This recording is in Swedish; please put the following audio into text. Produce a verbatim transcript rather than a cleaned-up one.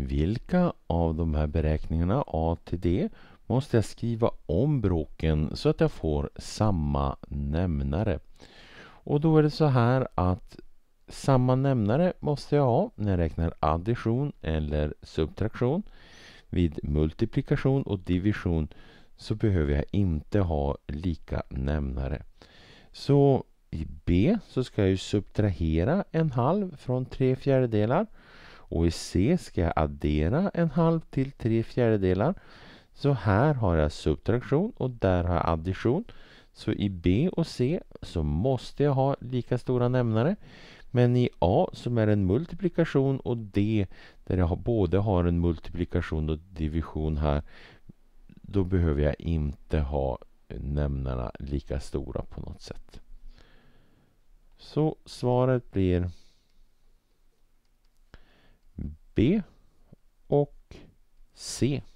vilka av de här beräkningarna A till D måste jag skriva om bråken så att jag får samma nämnare. Och då är det så här att samma nämnare måste jag ha när jag räknar addition eller subtraktion. Vid multiplikation och division så behöver jag inte ha lika nämnare. Så i B så ska jag ju subtrahera en halv från tre fjärdedelar. Och i C ska jag addera en halv till tre fjärdedelar. Så här har jag subtraktion och där har jag addition. Så i B och C så måste jag ha lika stora nämnare. Men i A som är en multiplikation och D där jag både har en multiplikation och division här, då behöver jag inte ha nämnarna lika stora på något sätt. Så svaret blir B och C.